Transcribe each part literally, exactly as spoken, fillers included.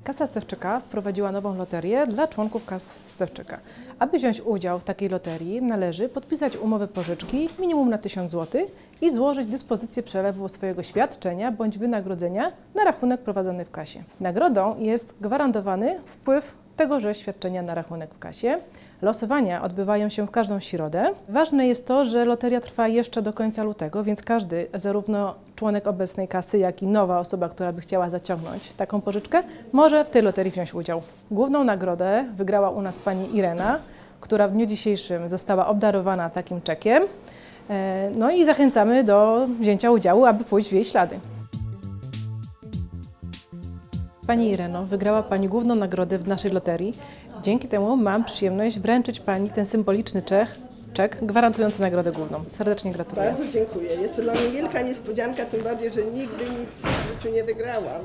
Kasa Stefczyka wprowadziła nową loterię dla członków kas Stefczyka. Aby wziąć udział w takiej loterii, należy podpisać umowę pożyczki minimum na tysiąc złotych i złożyć dyspozycję przelewu swojego świadczenia bądź wynagrodzenia na rachunek prowadzony w kasie. Nagrodą jest gwarantowany wpływ tegoże świadczenia na rachunek w kasie. Losowania odbywają się w każdą środę. Ważne jest to, że loteria trwa jeszcze do końca lutego, więc każdy, zarówno członek obecnej kasy, jak i nowa osoba, która by chciała zaciągnąć taką pożyczkę, może w tej loterii wziąć udział. Główną nagrodę wygrała u nas pani Irena, która w dniu dzisiejszym została obdarowana takim czekiem. No i zachęcamy do wzięcia udziału, aby pójść w jej ślady. Pani Ireno, wygrała Pani główną nagrodę w naszej loterii. Dzięki temu mam przyjemność wręczyć Pani ten symboliczny czek, czek gwarantujący nagrodę główną. Serdecznie gratuluję. Bardzo dziękuję. Jest to dla mnie wielka niespodzianka, tym bardziej, że nigdy nic w życiu nie wygrałam.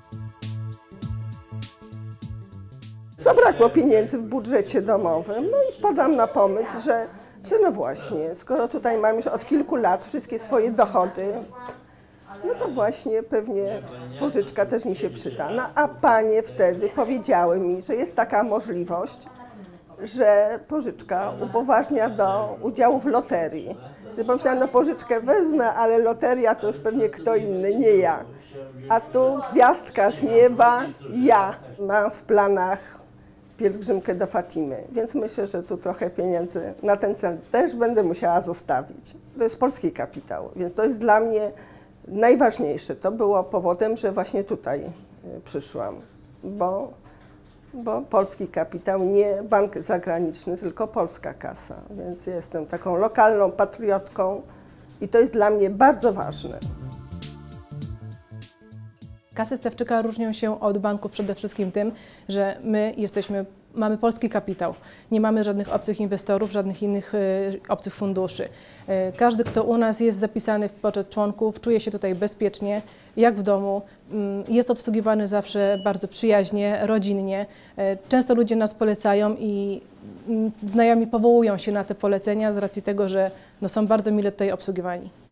Zabrakło pieniędzy w budżecie domowym, no i wpadam na pomysł, że, że no właśnie, skoro tutaj mam już od kilku lat wszystkie swoje dochody, no to właśnie pewnie pożyczka też mi się przyda. No, a panie wtedy powiedziały mi, że jest taka możliwość, że pożyczka upoważnia do udziału w loterii. Sobie pomyślałam, no pożyczkę wezmę, ale loteria to już pewnie kto inny, nie ja. A tu gwiazdka z nieba, ja mam w planach pielgrzymkę do Fatimy, więc myślę, że tu trochę pieniędzy na ten cel też będę musiała zostawić. To jest polski kapitał, więc to jest dla mnie najważniejsze. To było powodem, że właśnie tutaj przyszłam, bo, bo polski kapitał, nie bank zagraniczny, tylko polska kasa. Więc jestem taką lokalną patriotką i to jest dla mnie bardzo ważne. Kasy Stefczyka różnią się od banków przede wszystkim tym, że my jesteśmy, mamy polski kapitał. Nie mamy żadnych obcych inwestorów, żadnych innych y, obcych funduszy. Y, każdy, kto u nas jest zapisany w poczet członków, czuje się tutaj bezpiecznie, jak w domu. Y, jest obsługiwany zawsze bardzo przyjaźnie, rodzinnie. Y, często ludzie nas polecają i y, znajomi powołują się na te polecenia z racji tego, że no, są bardzo mile tutaj obsługiwani.